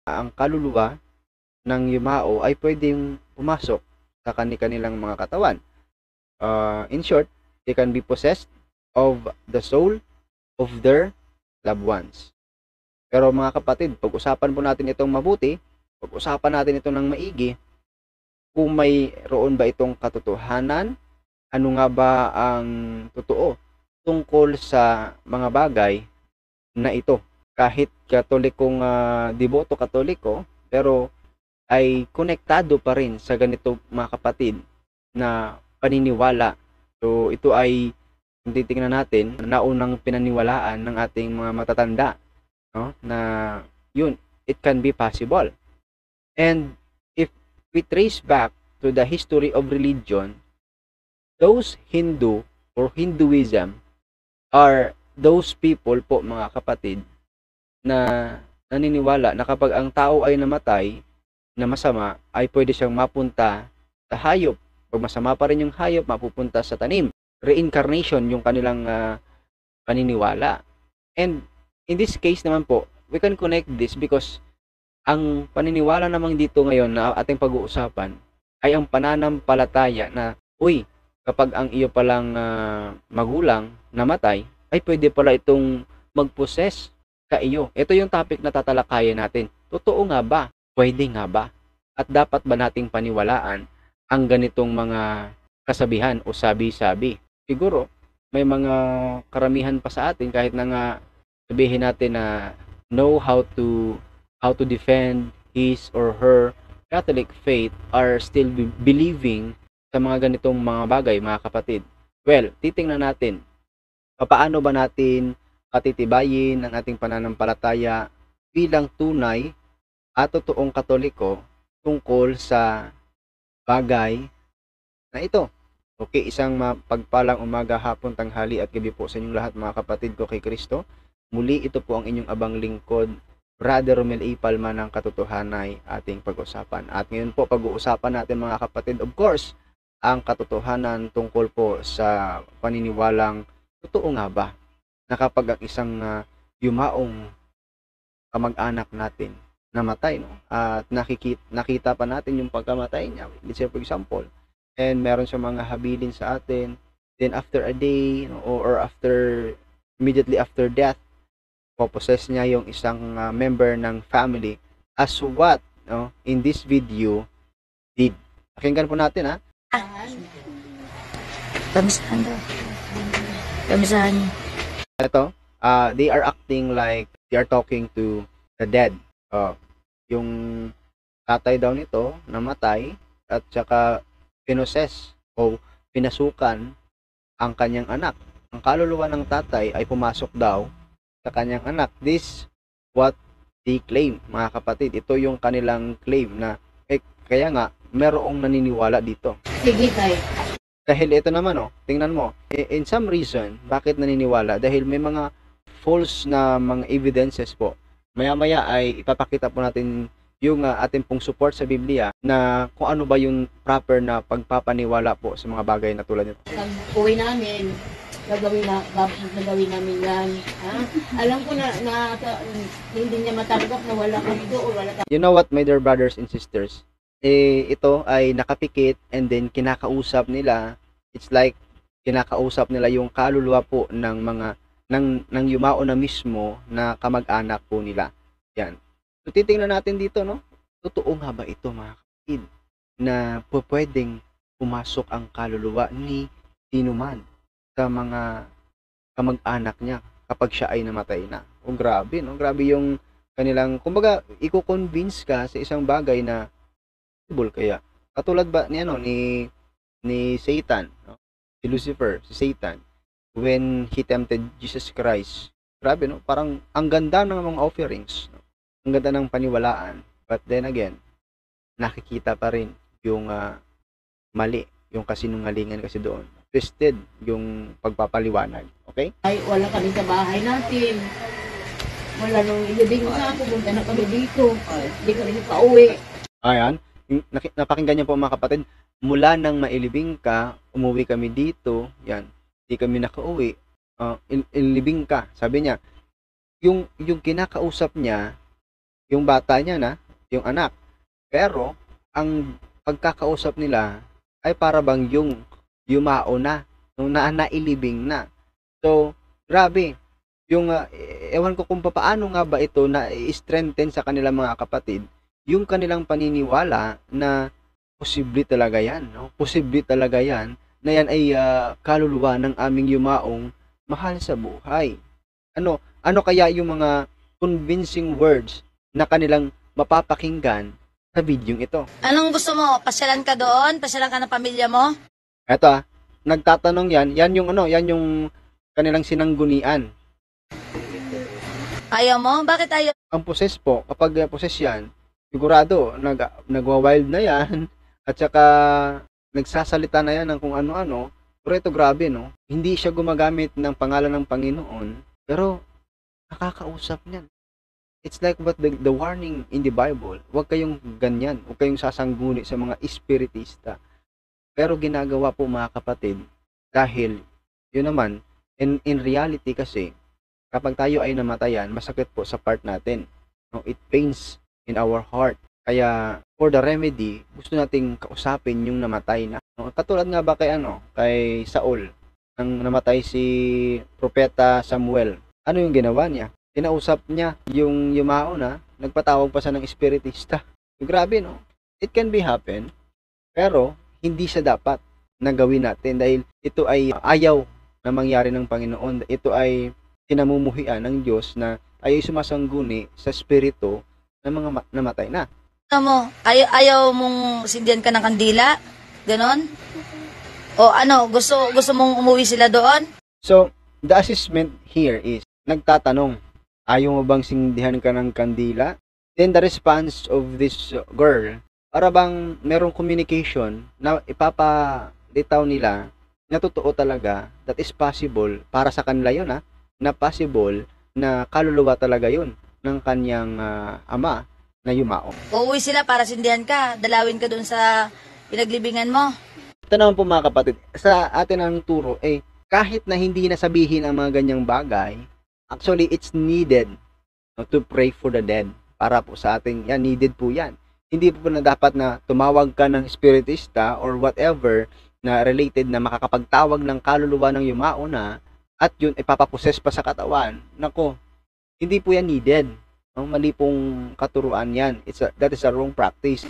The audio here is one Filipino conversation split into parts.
ang kaluluwa ng yumao ay pwedeng pumasok sa kanilang mga katawan. In short, they can be possessed of the soul of their loved ones. Pero mga kapatid, pag-usapan po natin itong mabuti, pag-usapan natin ito ng maigi, kung mayroon ba itong katotohanan, ano nga ba ang totoo tungkol sa mga bagay na ito. Kahit katolikong deboto katoliko, pero ay konektado pa rin sa ganito mga kapatid na paniniwala. So ito ay kung titingnan natin, naunang pinaniwalaan ng ating mga matatanda, no? Na yun, it can be possible. And if we trace back to the history of religion, those Hindu or Hinduism are those people po mga kapatid na naniniwala na kapag ang tao ay namatay na masama ay pwede siyang mapunta sa hayop. Pag masama pa rin yung hayop, mapupunta sa tanim. Reincarnation yung kanilang paniniwala. And in this case naman po, we can connect this because ang paniniwala namang dito ngayon na ating pag-uusapan ay ang pananampalataya na, uy, kapag ang iyo palang magulang namatay, ay pwede pala itong mag-possess ka iyo. Ito yung topic na tatalakayin natin. Totoo nga ba? Pwede nga ba? At dapat ba nating paniwalaan ang ganitong mga kasabihan o sabi-sabi? Siguro, may mga karamihan pa sa atin kahit na nga sabihin natin na know how to defend his or her Catholic faith are still believing sa mga ganitong mga bagay, mga kapatid. Well, titingnan natin paano ba natin patitibayin ang ating pananampalataya bilang tunay at totoong Katoliko tungkol sa bagay na ito. Okay, isang mapagpalang umaga, hapon, tanghali at gabi po sa inyong lahat mga kapatid ko kay Kristo. Muli ito po ang inyong abang lingkod, Brother Romel A. Palma ng Katotohanay ating pag-usapan. At ngayon po pag-uusapan natin mga kapatid, of course, ang katotohanan tungkol po sa paniniwalang totoo nga ba na kapag ang isang yumaong kamag-anak natin namatay, no? At nakita pa natin yung pagkamatay niya. Let's say for example, and meron siya mga habilin sa atin, then after a day, no, or immediately after death, possess niya yung isang member ng family as what, no, in this video did. Pakinggan po natin ha. Kamisahan daw. Kamisahan niya. Ito, they are acting like they are talking to the dead. Yung tatay daw nito namatay at saka pinoses o pinasukan ang kanyang anak. Ang kaluluwa ng tatay ay pumasok daw sa kanyang anak. This what they claim, mga kapatid. Ito yung kanilang claim na kaya nga merong naniniwala dito. Sige tayo. Dahil ito naman tingnan mo, in some reason, bakit naniniwala? Dahil may mga false na mga evidences po. Maya-maya ay ipapakita po natin yung ating pong support sa Biblia na kung ano ba yung proper na pagpapaniwala po sa mga bagay na tulad nito. Pag-uwi namin, gagawin namin yan. Ha? Alam ko na hindi niya matanggap na wala kami doon. You know what, my dear brothers and sisters? Ito ay nakapikit and then kinakausap nila. It's like kinakausap nila yung kaluluwa po ng mga ng yumao na mismo na kamag-anak po nila. Yan. So titingnan natin dito, no? Totoo nga ba ito mga kapatid na pwedeng pumasok ang kaluluwa ni sino man sa mga kamag-anak niya kapag siya ay namatay na? O grabe, no? Grabe yung kanilang, kumbaga, i-convince ka sa isang bagay na kaya. Katulad ba ni Satan, no? Si Lucifer, si Satan, when he tempted Jesus Christ. Grabe, no? Parang ang ganda ng mga offerings, no? Ang ganda ng paniwalaan. But then again, nakikita pa rin yung mali, yung kasinungalingan kasi doon. Twisted yung pagpapaliwanag. Okay? Ay, wala kami sa bahay natin. Wala nung ilibing na, pumunta na kami dito. Hindi kami pauwi. Ayan. Napakinggan niyo po mga kapatid. Mula nang mailibing ka, umuwi kami dito. Yan. Hindi kami nakauwi. Ilibing ka. Sabi niya, yung kinakausap niya, yung bata niya na, yung anak. Pero, ang pagkakausap nila ay para bang yung yumao na, yung nailibing na. So, grabe. Yung, ewan ko kung paano nga ba ito na i-strengthen sa kanilang mga kapatid, yung kanilang paniniwala na posible talaga yan, no? Posible talaga yan, na yan ay kaluluwa ng aming yumaong mahal sa buhay. Ano kaya yung mga convincing words na kanilang mapapakinggan sa videong ito? Anong gusto mo? Pasyalan ka doon? Pasyalan ka ng pamilya mo? Eto nagtatanong yan yung kanilang sinanggunian. Ayaw mo? Bakit ayaw? Ang possess po, kapag possess yan, sigurado, nagwa-wild na yan, at saka nagsasalita na yan ng kung ano-ano. Pero ito grabe, no? Hindi siya gumagamit ng pangalan ng Panginoon, pero nakakausap niyan. It's like what the warning in the Bible, huwag kayong ganyan, huwag kayong sasangguni sa mga espiritista. Pero ginagawa po mga kapatid, dahil, yun naman, in reality kasi, kapag tayo ay namatayan, masakit po sa part natin. No? It pains in our heart. Kaya, for the remedy, gusto nating kausapin yung namatay na. No? Katulad nga ba kay Saul, nang namatay si Propeta Samuel. Ano yung ginawa niya? Kinausap niya yung yumao na, nagpatawag pa siya ng espiritista. So, grabe, no? It can be happen, pero hindi siya dapat na gawin natin dahil ito ay ayaw na mangyari ng Panginoon. Ito ay kinamumuhian ng Diyos na ay sumasangguni sa spirito ng mga namatay na. Ano mo? Ayaw mong sindihan ka ng kandila? Ganon? O ano? Gusto mong umuwi sila doon? So, the assessment here is, nagtatanong, ayaw mo bang sindihan ka ng kandila? Then the response of this girl, para bang merong communication na ipapalitaw nila na totoo talaga, that is possible, para sa kanila yun na possible na kaluluwa talaga yun ng kanyang ama na yumao. Uuwi sila para sindihan ka, dalawin ka doon sa pinaglibingan mo. Ito naman po mga kapatid, sa atin ang turo, kahit na hindi nasabihin ang mga ganyang bagay, actually it's needed to pray for the dead. Para po sa ating, yan, needed po yan. Hindi po na dapat na tumawag ka ng spiritista or whatever na related na makakapagtawag ng kaluluwa ng yumao na at yun ipapaposes pa sa katawan. Nako, hindi po yan needed. Mali pong katuruan yan. That is a wrong practice.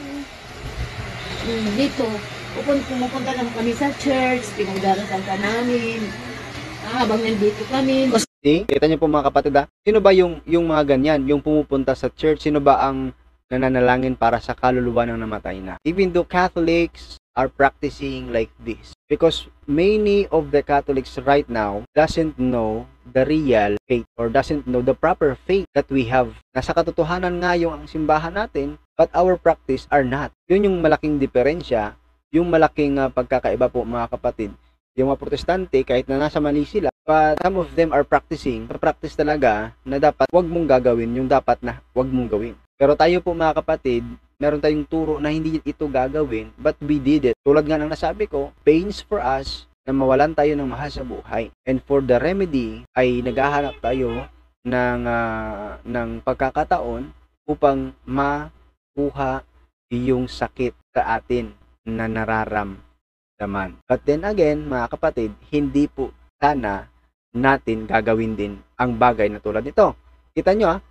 Dito, pumupunta lang kami sa church, pinagdarasal ka namin. Habang nandito kami. See? Kita niyo po mga kapatid sino ba yung mga ganyan, yung pumupunta sa church, sino ba ang nananalangin para sa kaluluwa ng namatay na? Even though Catholics are practicing like this, because many of the Catholics right now doesn't know the real faith or doesn't know the proper faith that we have. Nasa katotohanan nga yung ang simbahan natin, but our practice are not. Yun yung malaking diferensya, yung malaking pagkakaiba po mga kapatid. Yung mga protestante, kahit na nasa mali sila, but some of them are practice talaga na dapat wag mong gagawin yung dapat na wag mong gawin. Pero tayo po mga kapatid, meron tayong turo na hindi ito gagawin, but we did it. Tulad nga ng nasabi ko, pains for us na mawalan tayo ng mahal sa buhay. And for the remedy, ay naghahanap tayo ng pagkakataon upang makuha yung sakit sa atin na nararamdaman. But then again, mga kapatid, hindi po sana natin gagawin din ang bagay na tulad nito. Kita nyo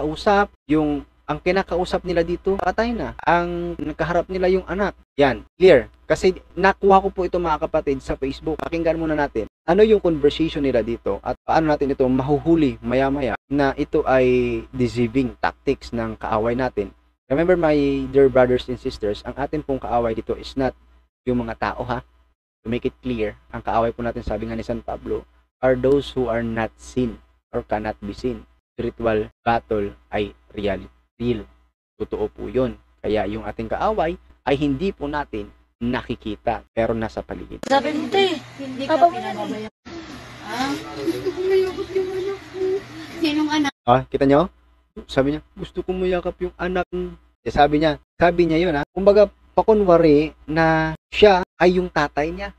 ang kinakausap nila dito, patay na. Ang nakaharap nila yung anak. Yan, clear. Kasi nakuha ko po ito mga kapatid sa Facebook. Pakinggan muna natin. Ano yung conversation nila dito at paano natin ito mahuhuli maya-maya na ito ay deceiving tactics ng kaaway natin. Remember my dear brothers and sisters, ang atin pong kaaway dito is not yung mga tao To make it clear, ang kaaway po natin, sabi nga ni San Pablo, are those who are not seen or cannot be seen. Spiritual battle ay real. Totoo po yun. Kaya yung ating kaaway ay hindi po natin nakikita pero nasa paligid. Sabi mo Hindi ka pinababayaan. Gusto ko mayakap yung anak ko. Sinong anak? Kita nyo? Sabi niya, gusto ko mayakap yung anak. Sabi niya yun Kumbaga, pakunwari na siya ay yung tatay niya.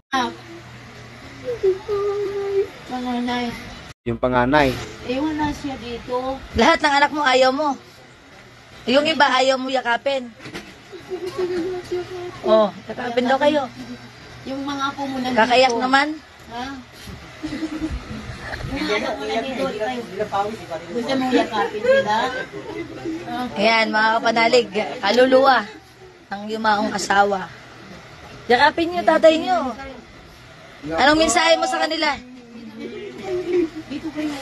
Panganay. Yung panganay. Wala siya dito. Lahat ng anak mo ayaw mo. Yung iba, ayaw mo yakapin. Oh, yakapin daw kayo. Yung mga apo mo nandito. Kakayak naman. Ha? Yung mga apo mo nandito. Gusto mong yakapin sila? Ayan, mga kapanalig, kaluluwa ng yumaong asawa. Yakapin niyo, tatay niyo. Anong mensahe mo sa kanila? Dito kayo.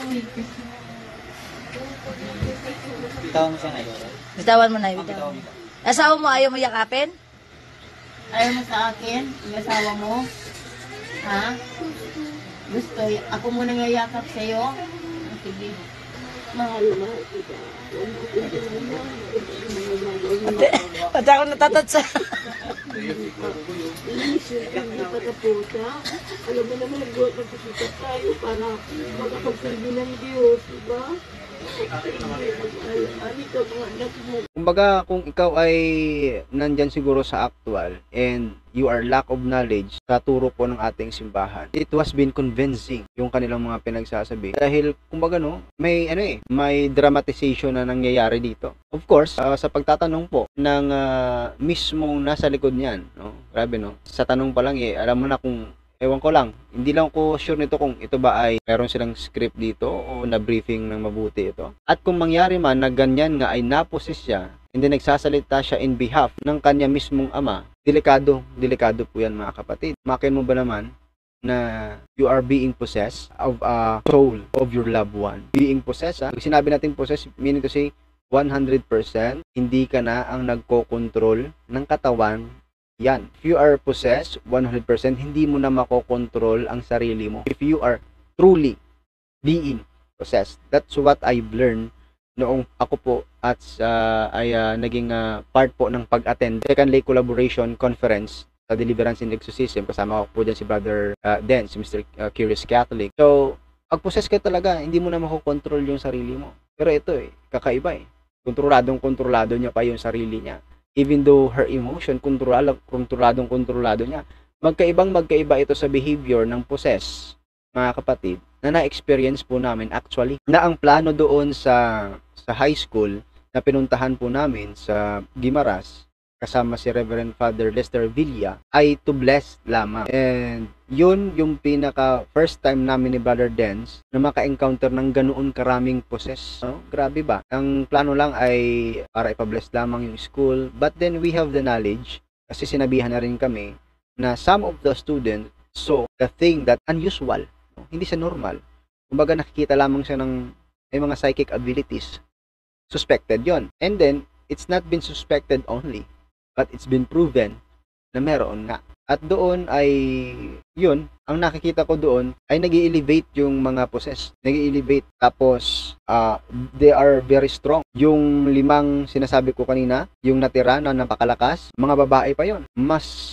Bitawan mo siya ngayon. Bitawan mo na, bitawan mo. Asawa mo, ayaw mo yakapin? Ayaw mo sa akin? Yung asawa mo? Ha? Gusto, ako muna nga yakap sa'yo? Sige. Mahal mo. Pati ako natatatsa. Hindi pa tapusa. Alam mo naman, nagsisikap tayo para makapagsilbi ng Diyos, diba? Ano ka mga anak mo? Kumbaga, kung ikaw ay nandyan siguro sa actual and you are lack of knowledge sa turo po ng ating simbahan, it was been convincing yung kanilang mga pinagsasabi. Dahil, kumbaga no, may dramatization na nangyayari dito. Of course, sa pagtatanong po ng mismong nasa likod niyan, no? Grabe no, sa tanong pa lang alam mo na kung ewan ko lang, hindi lang ko sure nito kung ito ba ay meron silang script dito o na-briefing ng mabuti ito. At kung mangyari man na ganyan nga ay naposes siya, hindi nagsasalita siya in behalf ng kanya mismong ama, delikado po yan mga kapatid. Makin mo ba naman na you are being possessed of a soul of your loved one? Being possessed, Pag sinabi natin possessed, meaning to say 100%, hindi ka na ang nagko-control ng katawan. Yan. If you are possessed 100%, hindi mo na makokontrol ang sarili mo. If you are truly being possessed. That's what I've learned noong ako po at ay naging part po ng pag-attend Second Lay Collaboration Conference sa Deliverance and Exorcism. Kasama ko po dyan si Brother Den, si Mr. Curious Catholic. So, pag possess ka talaga, hindi mo na makokontrol yung sarili mo. Pero ito kakaiba kontrolado niya pa yung sarili niya. Even though her emotion, kontrolado niya. Magkaiba ito sa behavior ng possess, mga kapatid, na na-experience po namin actually, na ang plano doon sa high school na pinuntahan po namin sa Guimaras, kasama si Reverend Father Lester Villa, ay to bless lamang. And yun yung pinaka first time namin ni Brother Dens na maka-encounter ng ganoon karaming possess. No? Grabe ba? Ang plano lang ay para ipa-bless lamang yung school. But then we have the knowledge, kasi sinabihan na rin kami, na some of the students saw the thing that unusual. No? Hindi siya normal. Kumbaga nakikita lamang siya ng may mga psychic abilities. Suspected yon. And then, it's not been suspected only, but it's been proven na meron nga. At doon ay, yun, ang nakikita ko doon ay nag-i-elevate yung mga possessed. Nag-i-elevate. Tapos, they are very strong. Yung 5 sinasabi ko kanina, yung natira na napakalakas, mga babae pa yon. Mas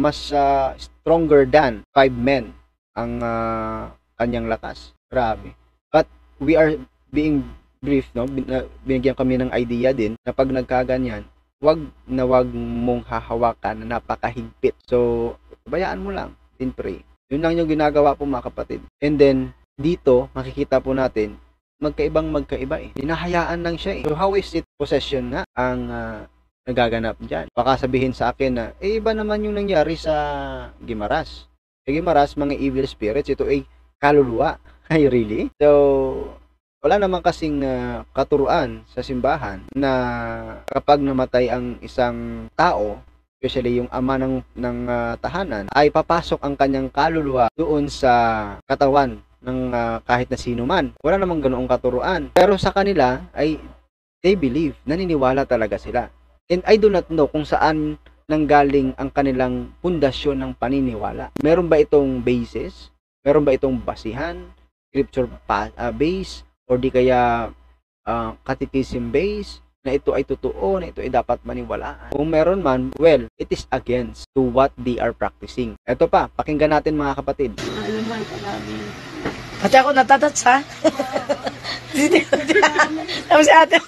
stronger than 5 men ang kanyang lakas. Grabe. But we are being brief, no? Binigyan kami ng idea din na pag nagkaganyan, wag mong hahawakan na napakahigpit. So, bayaan mo lang, din pray. Yun lang yung ginagawa po mga kapatid. And then, dito, makikita po natin, magkaiba Hinahayaan lang siya So, how is it possession nga ang nagaganap dyan? Baka sabihin sa akin na, iba naman yung nangyari sa Guimaras. Sa Guimaras, mga evil spirits, ito ay kaluluwa. Ay, really? So, wala naman kasing katuruan sa simbahan na kapag namatay ang isang tao, especially yung ama ng tahanan, ay papasok ang kanyang kaluluwa doon sa katawan ng kahit na sino man. Wala namang ganoong katuruan. Pero sa kanila ay they believe, naniniwala talaga sila. And I do not know kung saan nanggaling ang kanilang pundasyon ng paniniwala. Meron ba itong basis? Meron ba itong basihan? Scripture base? O di kaya catechism base na ito ay totoo, na ito ay dapat maniwalaan. Kung meron man, well, it is against to what they are practicing. Ito pa, pakinggan natin mga kapatid. Ano man, marami. Pati ako natatatsa. Tapos si ate.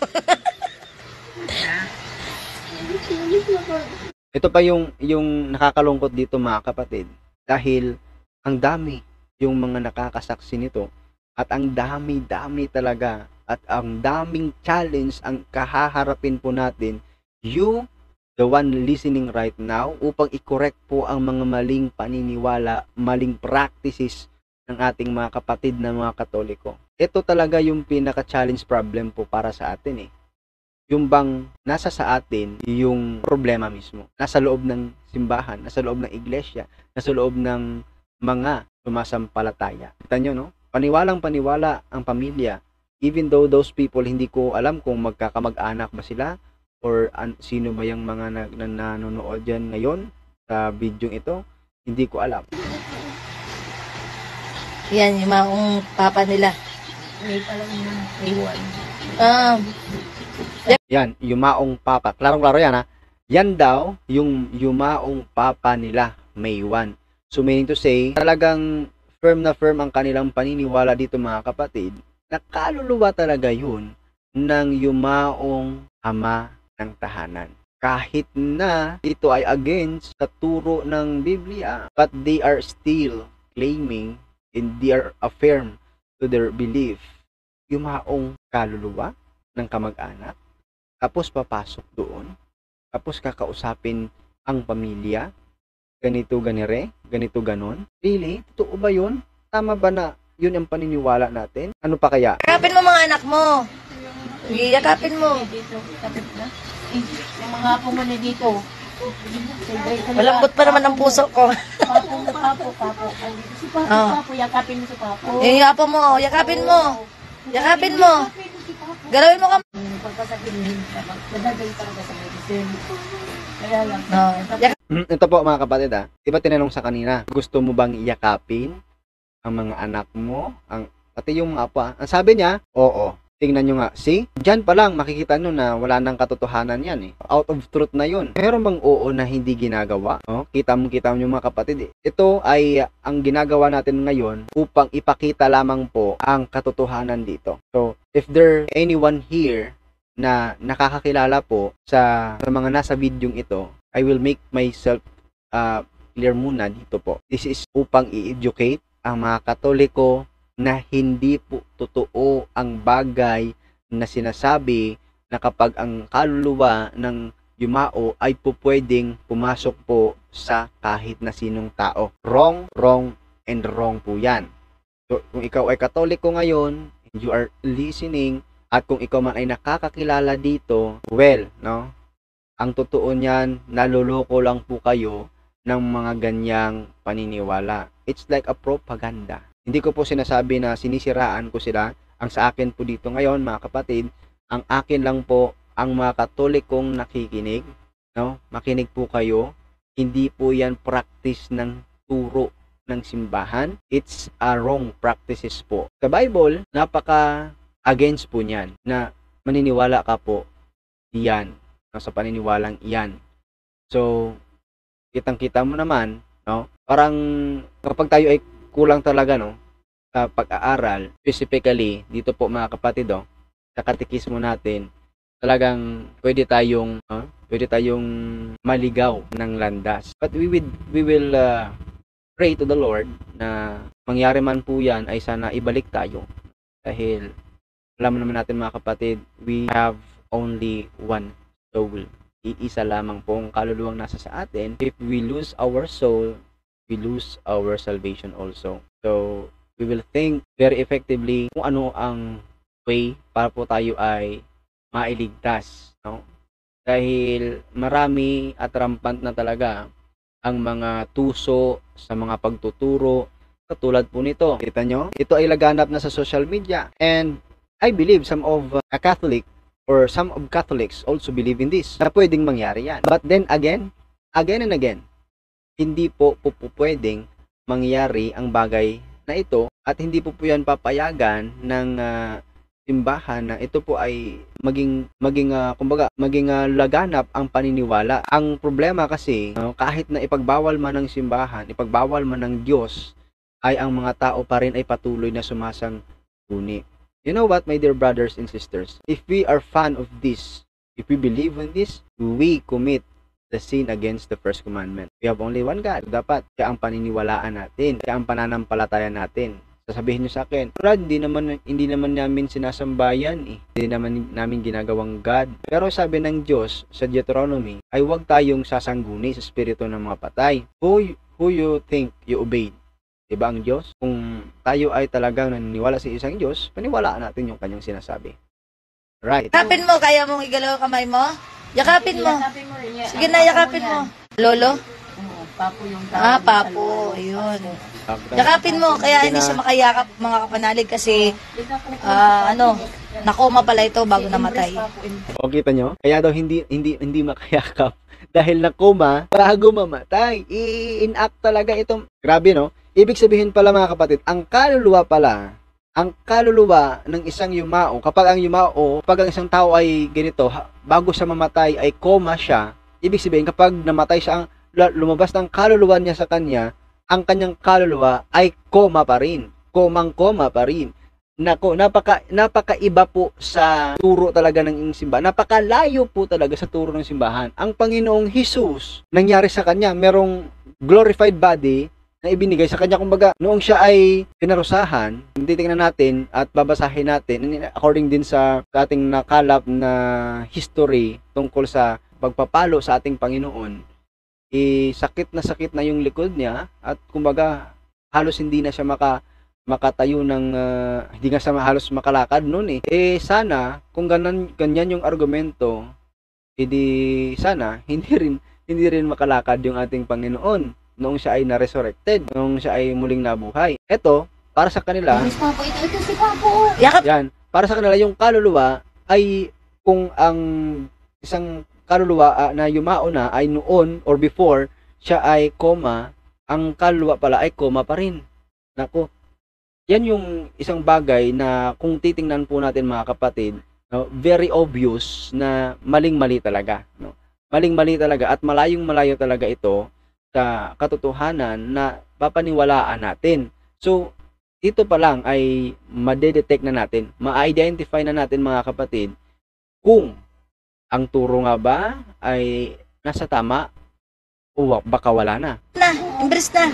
Ito pa yung nakakalungkot dito mga kapatid. Dahil ang dami yung mga nakakasaksi nito. At ang dami talaga at ang daming challenge ang kahaharapin po natin, you, the one listening right now, upang i-correct po ang mga maling paniniwala, maling practices ng ating mga kapatid na mga Katoliko. Ito talaga yung pinaka-challenge problem po para sa atin eh. Yung bang nasa sa atin yung problema mismo. Nasa loob ng simbahan, nasa loob ng iglesia, nasa loob ng mga sumasampalataya. Kita nyo, no? Paniwalang paniwala ang pamilya. Even though those people, hindi ko alam kung magkakamag-anak ba sila or sino ba yung mga nanonood dyan ngayon sa video ito. Hindi ko alam. Yan, yung maong papa nila. May palang iwan. Yan, yumaong papa. Klarong-klaro yan ha. Yan daw, yung yumaong papa nila, May 1. So meaning to say, talagang firm na firm ang kanilang paniniwala dito mga kapatid. Nakaluluwa talaga yun ng yumaong ama ng tahanan. Kahit na ito ay against sa turo ng Biblia, but they are still claiming and they are affirm to their belief. Yumaong kaluluwa ng kamag-anak, tapos papasok doon, tapos kakausapin ang pamilya, ganito ganire, ganito ganon. Really? Totoo ba yun? Tama ba na yun ang paniniwala natin? Ano pa kaya? Yakapin mo mga anak mo. Yakapin mo. Dito, kapit na. Yung mga apo mo na dito. Malambot pa naman ang puso ko. Papo. Si Papo, yakapin mo si Papo. Yapo mo, yakapin mo. Yakapin mo. Galawin mo ka. Pagkasabihin, nadagay talaga sa medicine. Kaya lang. Ito po mga kapatid ha. Diba tinanong sa kanina, gusto mo bang yakapin ang mga anak mo? Pati yung mga apo. Ang sabi niya, oo. Tingnan nyo nga, see? Diyan pa lang makikita nyo na wala nang katotohanan yan eh. Out of truth na yun. Meron bang oo na hindi ginagawa? Oh, kita mo mga kapatid eh. Ito ay ang ginagawa natin ngayon upang ipakita lamang po ang katotohanan dito. So, if there anyone here na nakakakilala po sa mga nasa videong ito, I will make myself clear muna dito po. This is upang i-educate ang mga Katoliko na hindi po totoo ang bagay na sinasabi na kapag ang kaluluwa ng yumao ay po pwedeng pumasok po sa kahit na sinong tao. Wrong po yan. So, kung ikaw ay Katoliko ngayon, and you are listening, at kung ikaw man ay nakakakilala dito, well, no? Ang totoo niyan, naluloko lang po kayo ng mga ganyang paniniwala. It's like a propaganda. Hindi ko po sinasabi na sinisiraan ko sila. Ang sa akin po dito ngayon, mga kapatid, ang akin lang po, ang mga Katolikong nakikinig, no? Makinig po kayo. Hindi po yan practice ng turo ng simbahan. It's a wrong practices po. Sa Bible, napaka-against po niyan na maniniwala ka po diyan, no? Sa paniniwalang iyan. So, kitang-kita mo naman, no? Parang kapag tayo ay kulang talaga, no, sa pag-aaral, specifically dito po mga kapatid, sa katekismo natin, talagang pwede tayong maligaw ng landas. But we will pray to the Lord na mangyari man po yan ay sana ibalik tayo. Dahil alam naman natin mga kapatid, we have only one soul. Iisa lamang po ang kaluluwang nasa sa atin. If we lose our soul, we lose our salvation also. So, we will think very effectively kung ano ang way para po tayo ay mailigtas, no? Dahil marami at rampant na talaga ang mga tuso sa mga pagtuturo katulad po nito. Kita nyo? Ito ay laganap na sa social media. And I believe some of some of Catholics also believe in this, na pwedeng mangyari yan. But then again and again, hindi po pwedeng mangyari ang bagay na ito at hindi po yan papayagan ng simbahan na ito po ay maging laganap ang paniniwala. Ang problema kasi, kahit na ipagbawal man ng simbahan, ipagbawal man ng Diyos, ay ang mga tao pa rin ay patuloy na sumasang-guni. You know what, my dear brothers and sisters? If we are fan of this, if we believe in this, we commit the sin against the first commandment. We have only one God. Dapat kaya ang paniniwalaan natin, kaya ang pananampalataya natin Sasabihin niyo sa akin, Brad, hindi naman namin sinasambayan eh. Hindi naman namin ginagawang God. Pero sabi ng Diyos sa Deuteronomy, ay huwag tayong sasangguni sa spirito ng mga patay. Who you think you obeyed? Diba ang Diyos? Kung tayo ay talagang naniniwala sa isang Diyos, paniwalaan natin yung kanyang sinasabi. Right. Yakapin mo, kaya mong igalaw ang kamay mo? Yakapin mo. Yakapin mo rin yan. Sige na, yakapin mo. Lolo? Oo, Papo yung tawag. Papo. Ayun. Yakapin mo, kaya hindi siya makayakap mga kapanalig kasi nakoma pala ito bago namatay. O kita nyo? Kaya daw hindi makayakap dahil nakoma bago mamatay. I-enact talaga itong grabe no. Ibig sabihin pala mga kapatid, ang kaluluwa ng isang yumao, kapag ang isang tao ay ganito, bago siya mamatay ay coma siya, ibig sabihin kapag namatay siya, lumabas ng kaluluwa niya sa kanya, ang kanyang kaluluwa ay coma pa rin. Komang-coma pa rin. Nako, napakaiba po sa turo talaga ng simbahan. Napakalayo po talaga sa turo ng simbahan. Ang Panginoong Hesus, nangyari sa kanya, merong glorified body na ibinigay sa kanya. Kumbaga, noong siya ay pinarusahan, titingnan natin at babasahin natin, according din sa ating nakalap na history tungkol sa pagpapalo sa ating Panginoon, sakit na yung likod niya at kumbaga halos hindi na siya makatayo ng hindi nga siya halos makalakad noon sana kung ganyan yung argumento, sana hindi rin makalakad yung ating Panginoon noong siya ay na-resurrected, noong siya ay muling nabuhay. Ito para sa kanila, Ito si Papo. Yakap. para sa kanila yung kaluluwa ay kung ang isang kaluluwa na yumao na ay noon or before siya ay coma, ang kaluluwa pala ay coma pa rin. Nako, yan yung isang bagay na kung titingnan po natin mga kapatid, no, very obvious na maling-mali talaga. No? Maling-mali talaga at malayong-malayo talaga ito sa katotohanan na papaniwalaan natin. So, dito pa lang ay madedetect na natin, ma-identify na natin mga kapatid kung ang turo nga ba ay nasa tama o baka wala na. Imbres na.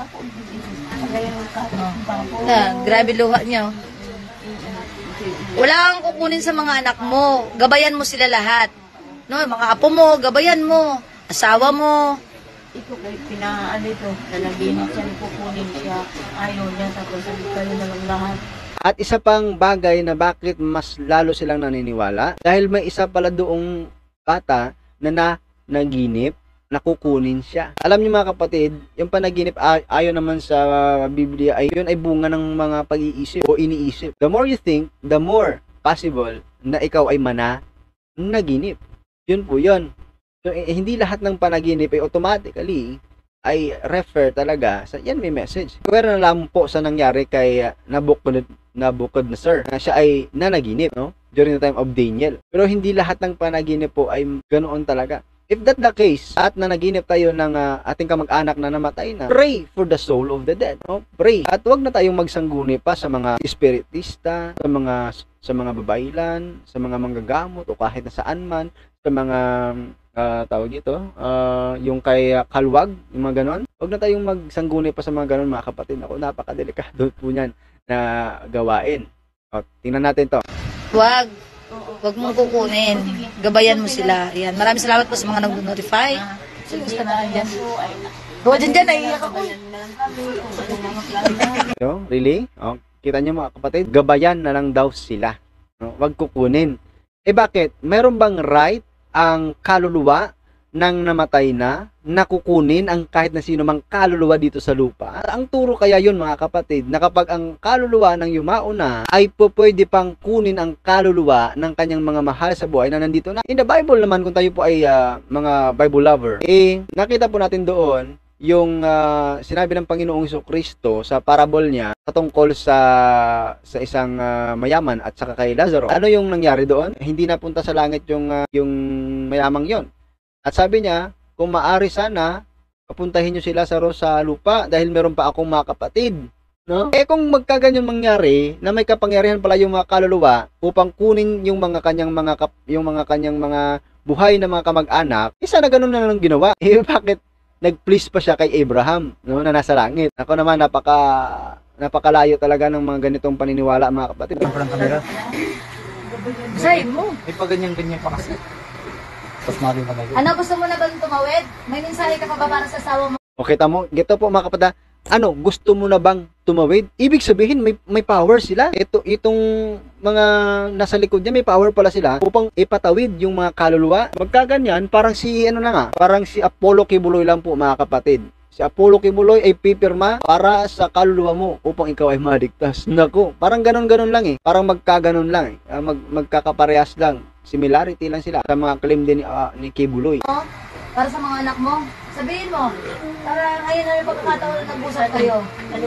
Grabe luha niyo. Wala kang kukunin sa mga anak mo. Gabayan mo sila lahat. No, mga apo mo, gabayan mo. Asawa mo. Ito kay lalagyan siya, kukunin siya. Ayaw niya, tapos kayo na lang lahat. At isa pang bagay na bakit mas lalo silang naniniwala, dahil may isa pala doong bata na naginip, nakukunin siya. Alam niyo mga kapatid, yung panaginip ayon naman sa Biblia ay yun ay bunga ng mga pag-iisip o iniisip. The more you think, the more possible na ikaw ay naginip. Yun po yun. So, hindi lahat ng panaginip ay automatically ay refer talaga sa yan may message. Pero na lang po sa nangyari kay Nabucodonosor na siya ay nanaginip, no? During the time of Daniel. Pero hindi lahat ng panaginip po ay ganoon talaga. If that the case, at nanaginip tayo ng ating kamag-anak na namatay na, pray for the soul of the dead, no? Pray. At wag na tayong magsangguni pa sa mga espiritista, sa mga babaylan, sa mga manggagamot o kahit na saan man, sa mga tawag dito, yung kay kalwag, yung mga ganon. Huwag na tayong magsangguni pa sa mga ganon mga kapatid. Ako, napakadelikado po niyan na gawain. O, tingnan natin to. Huwag mong kukunin. Gabayan mo sila. Yan. Maraming salamat po sa mga nag-notify. Sige na yan po. Huwag dyan, naiiyak ako. So, really? O, kita niyo mga kapatid, gabayan na lang daw sila. No? Huwag kukunin. Bakit? Meron bang right ang kaluluwa ng namatay na nakukunin ang kahit na sino mang kaluluwa dito sa lupa? Ang turo kaya yun mga kapatid, na kapag ang kaluluwa ng yumao na ay pwede pang kunin ang kaluluwa ng kanyang mga mahal sa buhay na nandito na. In the Bible naman, kung tayo po ay mga Bible lover, nakita po natin doon yung sinabi ng Panginoong Jesucristo sa parable niya patungkol sa isang mayaman at saka kay Lazaro. Ano yung nangyari doon? Hindi napunta sa langit yung mayamang yon. At sabi niya, kung maari sana papuntahin niyo si Lazaro sa lupa dahil meron pa akong mga kapatid. No? Kung magkaganyan mangyari na may kapangyarihan pala yung mga kaluluwa upang kunin yung mga kanyang mga buhay na mga kamag-anak, sana ganun na lang ginawa. Bakit nag-please pa siya kay Abraham, no, na nasa langit? Ako naman, napakalayo talaga ng mga ganitong paniniwala, mga kapatid. Ang parang kamera. Basahin mo. May pa ganyan-ganyan pa kasi. Tapos mali pa kayo. Ano, gusto mo na bang tumawid? May mensahe ka pa ba para sa asawa mo? Okay, tamo. Gito po, mga kapatid. Ano, gusto mo na bang tumawid? Ibig sabihin, may power sila. Itong mga nasa likod niya, may power pala sila upang ipatawid yung mga kaluluwa. Magkaganyan, parang si, ano na nga, parang si Apollo Kibuloy lang po, mga kapatid. Si Apollo Kibuloy ay pipirma para sa kaluluwa mo upang ikaw ay maligtas. Naku, parang ganon-ganon lang eh. Parang magkaganon lang eh. Magkakaparehas lang. Similarity lang sila sa mga claim din ni Kibuloy. Para sa mga anak mo? Sabihin mo. Para ngayon na yung pagkakataon na nag-usap kayo. Ano?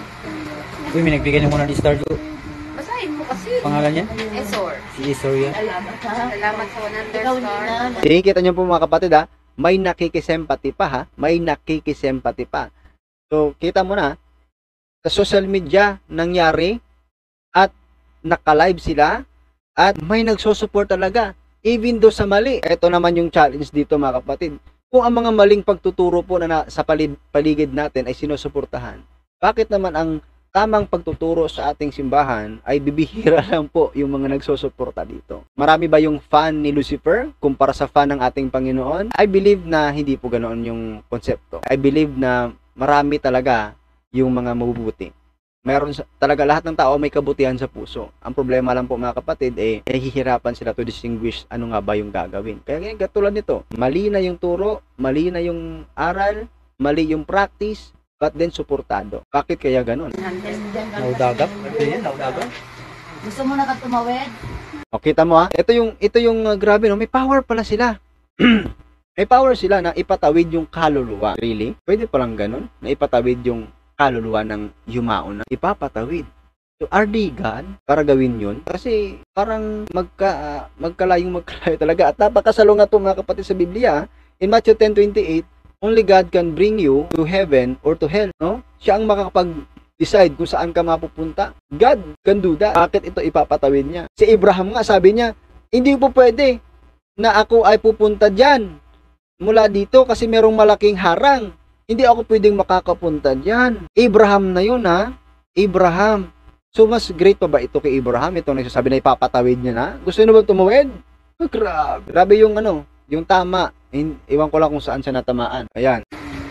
Uy, may nagbigay niyo muna ni Star Jo. Basahin mo kasi. Pangalan niya? Esor. Si Isor yan. Salamat ha. Salamat sa 100 Ikaw star. na. Kita niyo po, mga kapatid, ha? May nakikisempati pa, ha? May nakikisempati pa. So, kita mo na, sa social media nangyari at naka-live sila at may nagsusupport talaga. Even do sa mali. Ito naman yung challenge dito, mga kapatid. Kung ang mga maling pagtuturo po na sa paligid natin ay sinusuportahan, bakit naman ang tamang pagtuturo sa ating simbahan ay bibihira lang po yung mga nagsusuporta dito? Marami ba yung fan ni Lucifer kumpara sa fan ng ating Panginoon? I believe na hindi po ganoon yung konsepto. I believe na marami talaga yung mga mabubuti. Meron talaga, lahat ng tao may kabutihan sa puso. Ang problema lang po, mga kapatid, hihirapan sila to distinguish ano nga ba yung gagawin. Kaya ganyan, katulad nito, mali na yung turo, mali na yung aral, mali yung practice, but then suportado. Bakit kaya ganun? Naudagap. Ano yan? Naudagap. Gusto mo na ka tumawid? O, kita mo, ha? Ito yung grabe, no? May power pala sila. May power sila na ipatawid yung kaluluwa. Really? Pwede palang ganun? Na ipatawid yung kaluluwa ng yumao na ipapatawid. So, are they God para gawin yun? Kasi parang magkalayo talaga. At napakasalungat po, mga kapatid, sa Biblia. In Matthew 10:28, only God can bring you to heaven or to hell. No? Siya ang makakapag-decide kung saan ka mapupunta. God can do that. Bakit ito ipapatawid niya? Si Abraham nga, sabi niya, hindi po pwede na ako ay pupunta dyan mula dito kasi merong malaking harang. Hindi ako pwedeng makakapunta diyan. Abraham na yun, ha? Abraham. So, mas great pa ba ito kay Abraham? Ito nagsasabi na ipapatawid niya na? Gusto niyo ba tumawid? Grabe. Grabe yung yung tama. Iwan ko lang kung saan siya natamaan. Ayan.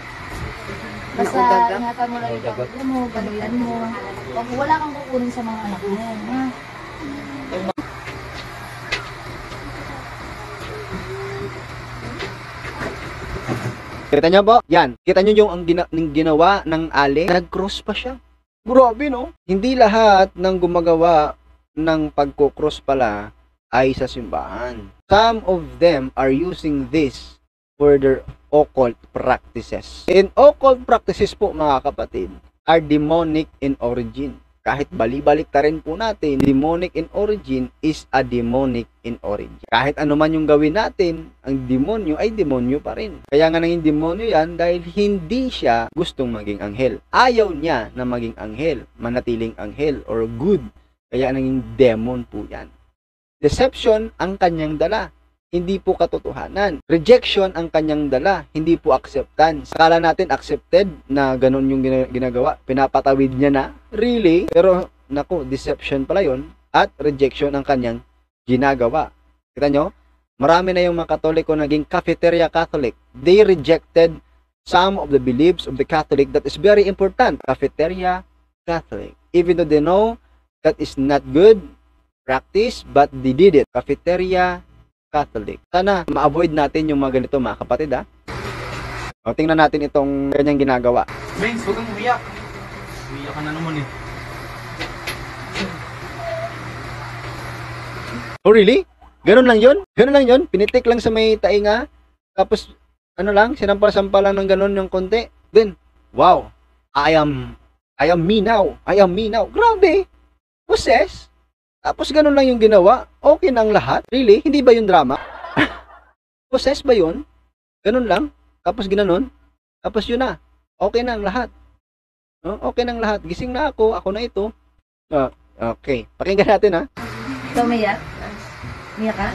Basta ingatan mo lang yung pamilya mo, ganuyan mo. Wala kang kukunin sa mga anak mo. Ha? Kita niyo po? Yan. Kita niyo yung ginawa ng Ali? Nag-cross pa siya. Grabe, no? Hindi lahat ng gumagawa ng pagko-cross pala ay sa simbahan. Some of them are using this for their occult practices. And occult practices po, mga kapatid, are demonic in origin. Kahit bali-balik ta rin po natin, demonic in origin is a demonic in origin. Kahit ano man yung gawin natin, ang demonyo ay demonyo pa rin. Kaya nga naging demonyo yan dahil hindi siya gustong maging anghel. Ayaw niya na maging anghel, manatiling anghel or good. Kaya naging demon po yan. Deception ang kanyang dala, hindi po katotohanan. Rejection ang kanyang dala, hindi po acceptance. Akala natin accepted na ganun yung ginagawa. Pinapatawid niya na. Really? Pero, naku, deception pala yun. At rejection ang kanyang ginagawa. Kita nyo? Marami na yung mga Katoliko naging cafeteria Catholic. They rejected some of the beliefs of the Catholic that is very important. Cafeteria Catholic. Even though they know that is not good practice, but they did it. Cafeteria Catholic. Sana ma-avoid natin yung mga ganito, mga kapatid, ha? O, tingnan natin itong kanyang ginagawa. Vince, huwag kang umiyak. Umiyak ka na naman eh. Oh, really? Ganun lang yun? Ganun lang yun? Pinitik lang sa may tainga, tapos, sinampal-sampal lang ng ganun yung konti. Then, wow, I am me now. I am me now. Grabe! Possess? Tapos ganun lang yung ginawa. Okay na ang lahat. Really? Hindi ba yung drama? Possess ba yun? Ganun lang. Tapos ginanon. Tapos yun na. Okay na ang lahat. No? Okay na ang lahat. Gising na ako. Ako na ito. Okay. Pakinggan natin, ha? Ikaw umiyak? Umiyak ka?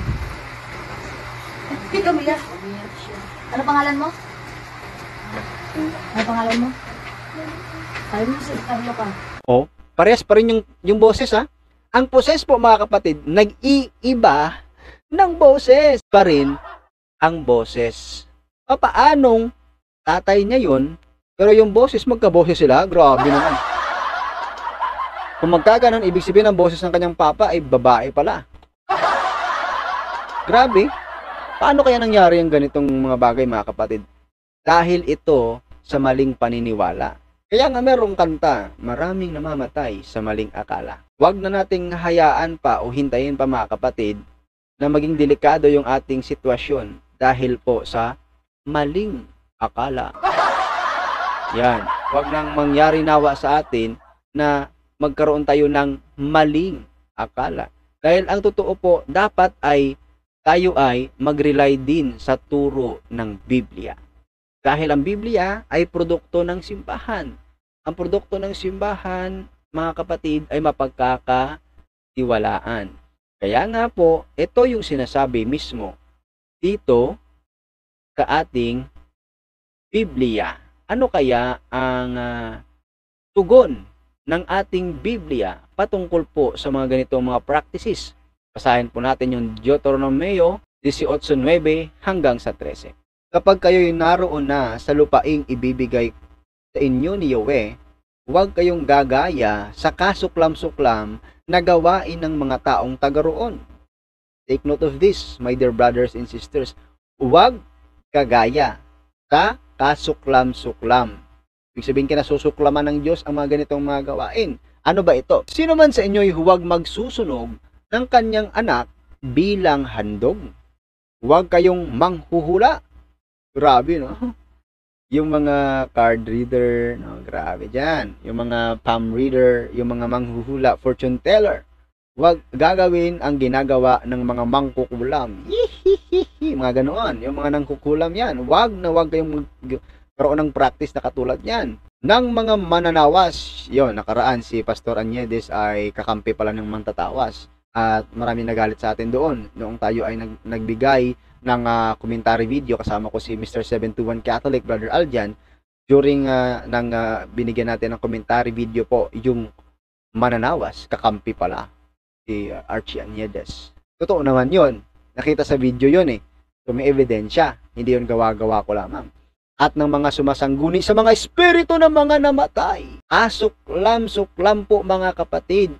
Ikaw umiyak? Ano pangalan mo? Ano pangalan mo? Sabi mo si Carlo ka. O, parehas pa rin yung boses ha. Ang boses po mga kapatid, nag-iiba ng boses pa rin ang boses. Paanong tatay niya yun, pero yung boses, magkaboses sila? Grabe naman. Kung magkaganon, ibig sabihin ang boses ng kanyang papa ay babae pala. Grabe. Paano kaya nangyari yung ganitong mga bagay mga kapatid? Dahil ito sa maling paniniwala. Kaya nga merong kanta, maraming namamatay sa maling akala. Huwag na nating hayaan pa o hintayin pa mga kapatid na maging delikado yung ating sitwasyon dahil po sa maling akala. Yan. Huwag nang mangyari nawa sa atin na magkaroon tayo ng maling akala. Dahil ang totoo po, dapat ay tayo ay mag-rely din sa turo ng Biblia. Dahil ang Biblia ay produkto ng simbahan. Ang produkto ng simbahan, mga kapatid, ay mapagkakatiwalaan. Kaya nga po, ito yung sinasabi mismo dito sa ating Biblia. Ano kaya ang tugon ng ating Biblia patungkol po sa mga ganitong mga practices? Basahin po natin yung Deuteronomio 18:9 hanggang sa 13. Kapag kayo'y naroon na sa lupaing ibibigay sa inyo ni Yahweh, huwag kayong gagaya sa kasuklam-suklam na gawain ng mga taong taga-roon. Take note of this, my dear brothers and sisters. Huwag gagaya sa kasuklam-suklam. Ibig sabihin, kinasusuklaman ng Diyos ang mga ganitong mga gawain. Ano ba ito? Sino man sa inyo'y huwag magsusunog ng kanyang anak bilang handog. Huwag kayong manghuhula. Grabe, no? Yung mga card reader, no? Grabe dyan. Yung mga palm reader, yung mga manghuhula, fortune teller. Huwag gagawin ang ginagawa ng mga mangkukulam. Hihihihi, mga ganoon. Yung mga nangkukulam yan. Huwag kayong magkaroon ng practice na katulad yan. Ng mga mananawas. Yon, nakaraan si Pastor Anyedes ay kakampi pala ng mantatawas. At marami nagalit sa atin doon. Noong tayo ay nagbigay ng commentary video, kasama ko si Mr. 721 Catholic, Brother Aljan, during binigyan natin ng commentary video po, yung mananawas, kakampi pala, si Archie Anyedes. Totoo naman yon. Nakita sa video yon eh. So may ebidensya. Hindi yon gawa-gawa ko lamang. At ng mga sumasangguni sa mga espiritu ng mga namatay. Suklam po mga kapatid.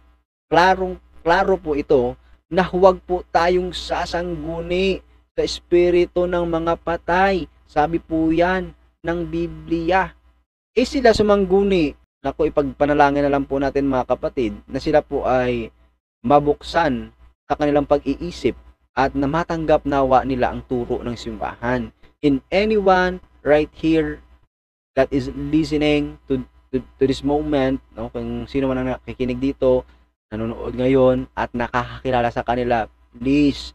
Klaro po ito na huwag po tayong sasangguni sa espiritu ng mga patay. Sabi po yan ng Biblia. Sila sumangguni. Naku, ipagpanalangin na lang po natin mga kapatid na sila po ay mabuksan sa kanilang pag-iisip at na matanggap nawa nila ang turo ng simbahan. In anyone right here that is listening to this moment, no, kung sino man ang nakikinig dito, nanonood ngayon at nakakakilala sa kanila, please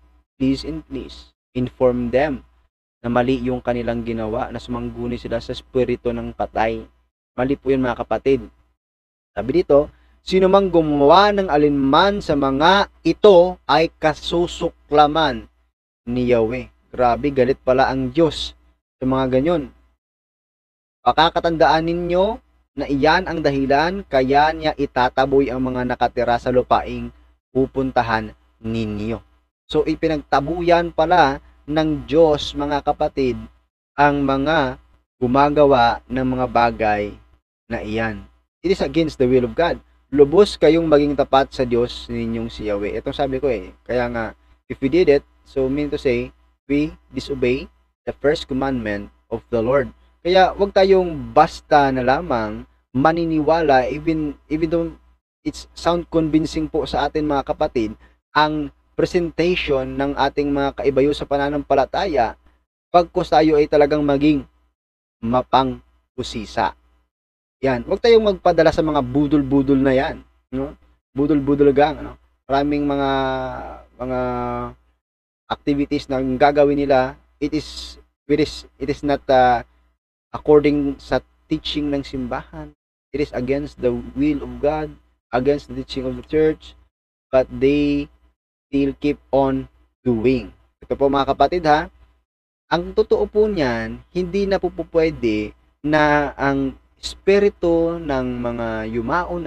inform them na mali yung kanilang ginawa, na sumangguni sila sa espiritu ng patay. Mali po yun mga kapatid. Sabi dito, sino mang gumawa ng alinman sa mga ito ay kasusuklaman ni Yahweh. Grabe, galit pala ang Diyos sa mga ganyan. Pakakatandaan ninyo na iyan ang dahilan kaya niya itataboy ang mga nakatira sa lupaing pupuntahan ninyo. So, ipinagtabuyan pala ng Diyos, mga kapatid, ang mga gumagawa ng mga bagay na iyan. It is against the will of God. Lubos kayong maging tapat sa Diyos ninyong si Yahweh. Itong sabi ko eh. Kaya nga, if we did it, so mean to say, we disobey the first commandment of the Lord. Kaya wag tayong basta na lamang maniniwala, even though it's sound convincing po sa atin mga kapatid, ang presentation ng ating mga kaibayo sa pananampalataya, pagkos tayo ay talagang maging mapang-usisa. Yan, huwag tayong magpadala sa mga budol-budol na yan, no? Budol-budol gang, no? Maraming mga activities na gagawin nila, it is not according sa teaching ng simbahan. It is against the will of God, against the teaching of the church, but they still keep on doing. Ito po mga kapatid ha, ang totoo po niyan, hindi na po pwede na ang espiritu ng mga yumao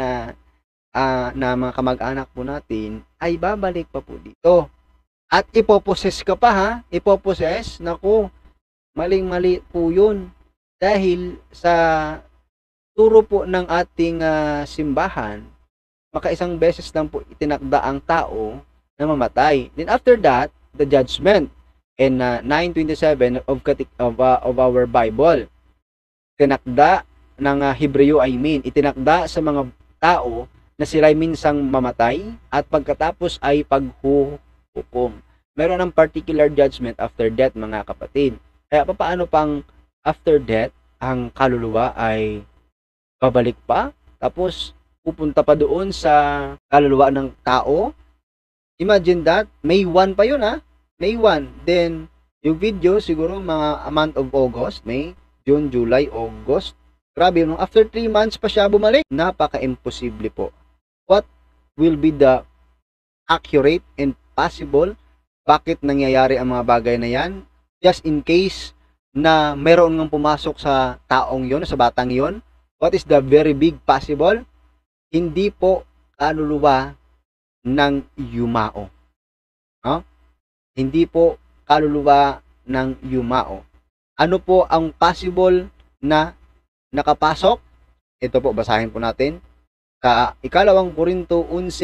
na mga kamag-anak po natin ay babalik pa po dito. At ipoposes ka pa ha, ipoposes, naku, maling-mali po yun. Dahil sa turo po ng ating simbahan, makaisang beses lang po itinakda ang tao na mamatay. Then after that, the judgment in 9:27 of our Bible. Tinakda ng Hebreo, itinakda sa mga tao na sila'y minsang mamatay at pagkatapos ay paghuhukom. Meron ng particular judgment after death, mga kapatid. Kaya paano pang after death, ang kaluluwa ay babalik pa, tapos pupunta pa doon sa kaluluwa ng tao. Imagine that, May 1 pa yun ha, May 1. Then, yung video siguro mga month of August, May, June, July, August. Grabe, nung after 3 months pa siya bumalik, napaka-imposible po. What will be the accurate and possible? Bakit nangyayari ang mga bagay na yan? Just in case na meron ng pumasok sa taong yon, sa batang yon, what is the very big possible? Hindi po kaluluwa ng yumao. No? Hindi po kaluluwa ng yumao. Ano po ang possible na nakapasok? Ito po, basahin po natin. Sa ikalawang Korinto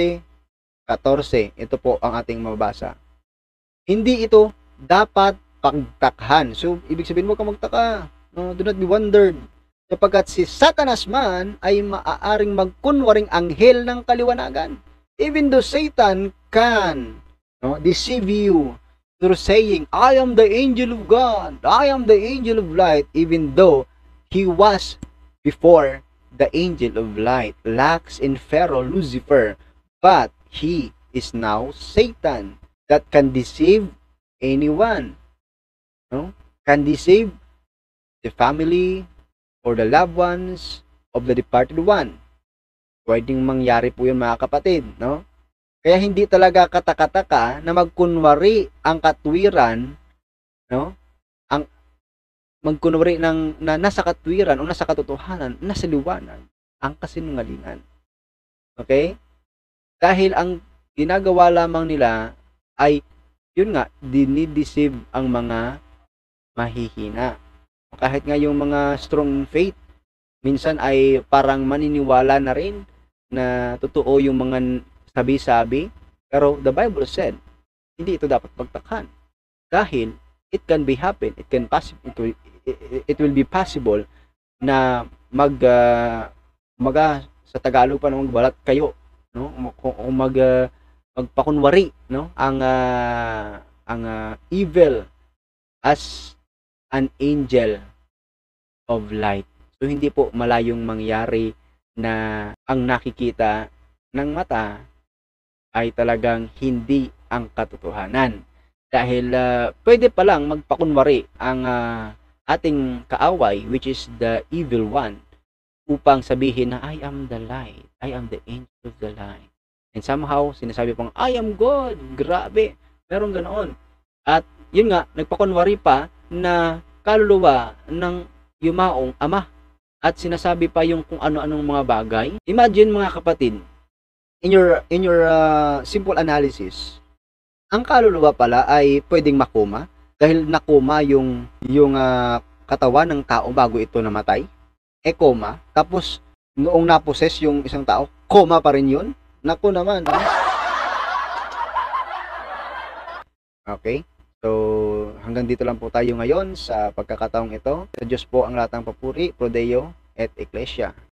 11:14, ito po ang ating mabasa. Hindi ito dapat pagtakhan. So, ibig sabihin, huwag kang magtaka. No, do not be wondered. Sapagkat si Satanas man ay maaaring magkunwaring anghel ng kaliwanagan. Even though Satan can deceive you through saying, I am the angel of God, I am the angel of light, even though he was before the angel of light, Lux and Pharaoh, Lucifer, but he is now Satan that can deceive anyone. No? Can deceive the family or the loved ones of the departed one. Pwedeng mangyari po yun, mga kapatid, no? Kaya hindi talaga katakataka na magkunwari ang katwiran, no? Ang magkunwari ng na nasa katwiran o nasa katotohanan, nasa liwanag, ang kasinungalingan. Okay? Dahil ang ginagawa lamang nila ay, yun nga, dinideceive ang mga mahihina. Kahit nga yung mga strong faith, minsan ay parang maniniwala na rin na totoo yung mga sabi-sabi. Pero the Bible said, hindi ito dapat pagtakhan. Dahil it can be happen, it will be possible na sa Tagalog pa naman magbalat kayo, no? Kung magpakunwari, no? Ang evil as an angel of light. So hindi po malayong mangyari na ang nakikita ng mata ay talagang hindi ang katotohanan. Dahil pwede pa lang magpakunwari ang ating kaaway, which is the evil one, upang sabihin na I am the light, I am the angel of the light. And somehow, sinasabi pang I am God. Grabe, meron ganoon. At yun nga, nagpakunwari pa na kaluluwa ng yumaong ama. At sinasabi pa yung kung ano-anong mga bagay. Imagine, mga kapatid, in your simple analysis, ang kaluluwa pala ay pwedeng makoma dahil nakoma yung katawan ng tao bago ito namatay. Koma. Tapos noong naposes yung isang tao, koma pa rin yun. Naku naman. Okay? So, hanggang dito lang po tayo ngayon sa pagkakataong ito. Sa Diyos po ang lahat ng papuri, Pro Deo et Ecclesia.